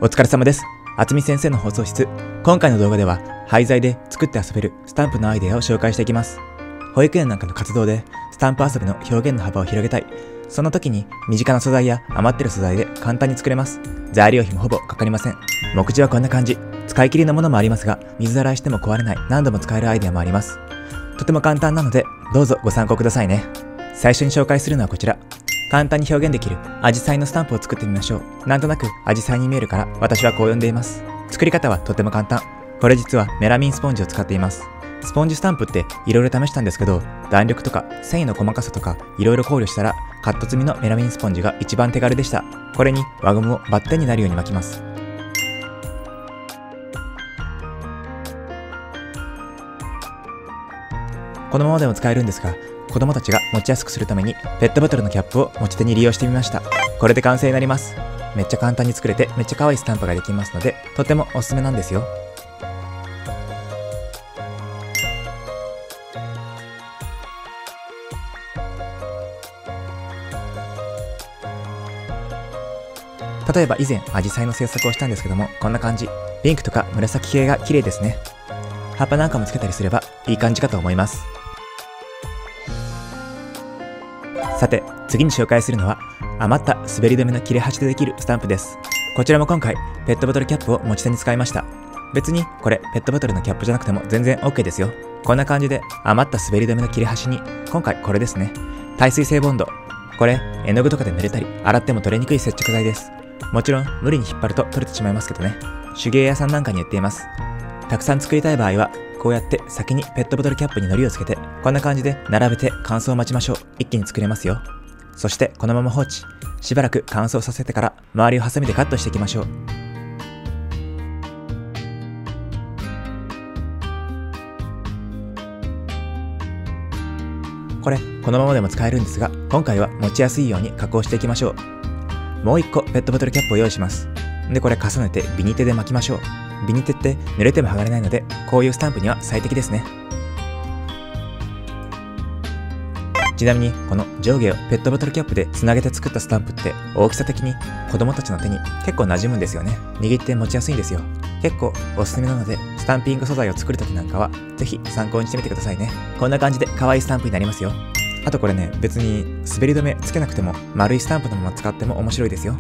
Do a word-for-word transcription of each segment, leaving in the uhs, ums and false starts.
お疲れ様です。あつみ先生の放送室。今回の動画では廃材で作って遊べるスタンプのアイデアを紹介していきます。保育園なんかの活動でスタンプ遊びの表現の幅を広げたい。その時に身近な素材や余ってる素材で簡単に作れます。材料費もほぼかかりません。目次はこんな感じ。使い切りのものもありますが、水洗いしても壊れない何度も使えるアイデアもあります。とても簡単なのでどうぞご参考くださいね。最初に紹介するのはこちら。簡単に表現できるアジサイのスタンプを作ってみましょう。なんとなくアジサイに見えるから私はこう呼んでいます。作り方はとても簡単。これ実はメラミンスポンジを使っています。スポンジスタンプって色々試したんですけど、弾力とか繊維の細かさとか色々考慮したらカット済みのメラミンスポンジが一番手軽でした。これに輪ゴムをバッテンになるように巻きます。このままでも使えるんですが、子供たちが持ちやすくするためにペットボトルのキャップを持ち手に利用してみました。これで完成になります。めっちゃ簡単に作れてめっちゃ可愛いスタンプができますので、とてもおすすめなんですよ。例えば以前アジサイの制作をしたんですけども、こんな感じ。ピンクとか紫系が綺麗ですね。葉っぱなんかもつけたりすればいい感じかと思います。さて、次に紹介するのは余った滑り止めの切れ端でできるスタンプです。こちらも今回ペットボトルキャップを持ち手に使いました。別にこれペットボトルのキャップじゃなくても全然 OK ですよ。こんな感じで余った滑り止めの切れ端に、今回これですね。耐水性ボンド。これ絵の具とかで濡れたり洗っても取れにくい接着剤です。もちろん無理に引っ張ると取れてしまいますけどね。手芸屋さんなんかに売っています。たくさん作りたい場合はこうやって先にペットボトルキャップに糊をつけて、こんな感じで並べて乾燥を待ちましょう。一気に作れますよ。そしてこのまま放置。しばらく乾燥させてから周りをハサミでカットしていきましょう。これこのままでも使えるんですが、今回は持ちやすいように加工していきましょう。もう一個ペットボトルキャップを用意します。でこれ重ねてビニテで巻きましょう。ビニテって濡れても剥がれないので、こういうスタンプには最適ですね。ちなみにこの上下をペットボトルキャップでつなげて作ったスタンプって大きさ的に子供たちの手に結構馴染むんですよね。握って持ちやすいんですよ。結構おすすめなので、スタンピング素材を作るときなんかはぜひ参考にしてみてくださいね。こんな感じで可愛いスタンプになりますよ。あとこれね、別に滑り止めつけなくても丸いスタンプのまま使っても面白いですよ。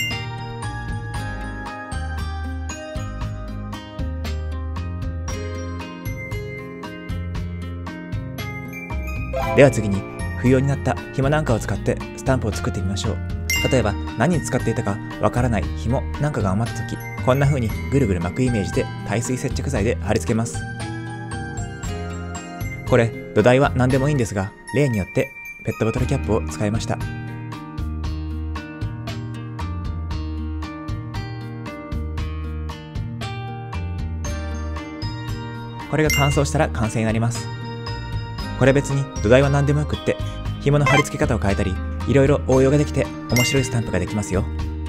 では次に不要になった紐なんかを使ってスタンプを作ってみましょう。例えば何に使っていたかわからない紐なんかが余った時、こんな風にぐるぐる巻くイメージで耐水接着剤で貼り付けます。これ土台は何でもいいんですが、例によってペットボトルキャップを使いました。これが乾燥したら完成になります。これ別に土台は何でもよくって、紐の貼り付け方を変えたりいろいろ応用ができて面白いスタンプができますよ。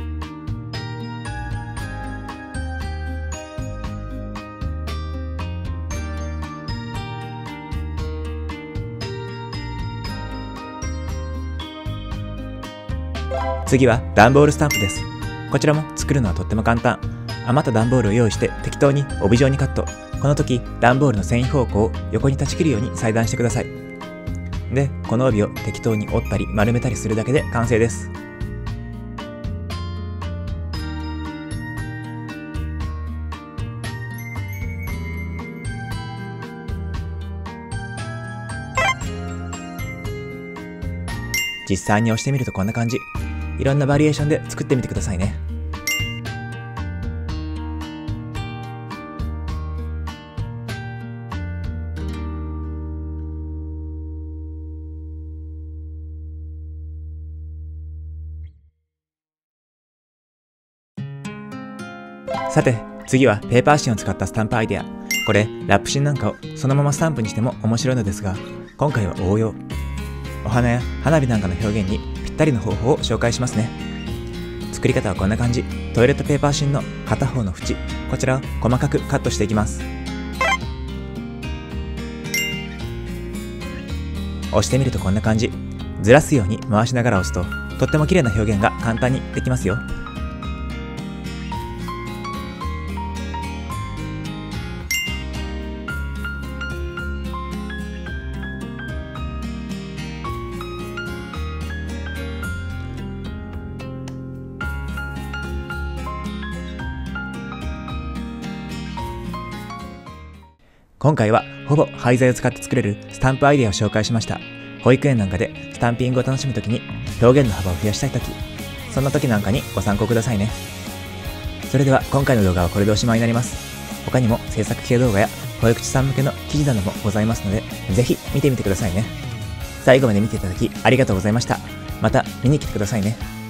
次は段ボールスタンプです。こちらも作るのはとっても簡単。余った段ボールを用意して適当に帯状にカット。この時段ボールの繊維方向を横に断ち切るように裁断してください。でこの帯を適当に折ったり丸めたりするだけで完成です。実際に押してみるとこんな感じ。いろんなバリエーションで作ってみてくださいね。さて次はペーパー芯を使ったスタンプアイデア。これラップ芯なんかをそのままスタンプにしても面白いのですが、今回は応用。お花や花火なんかの表現にぴったりの方法を紹介しますね。作り方はこんな感じ。トイレットペーパー芯の片方の縁、こちらを細かくカットしていきます。押してみるとこんな感じ。ずらすように回しながら押すととっても綺麗な表現が簡単にできますよ。 今回はほぼ廃材を使って作れるスタンプアイデアを紹介しました。保育園なんかでスタンピングを楽しむときに表現の幅を増やしたいとき、そんな時なんかにご参考くださいね。それでは今回の動画はこれでおしまいになります。他にも制作系動画や保育士さん向けの記事などもございますので、ぜひ見てみてくださいね。最後まで見ていただきありがとうございました。また見に来てくださいね。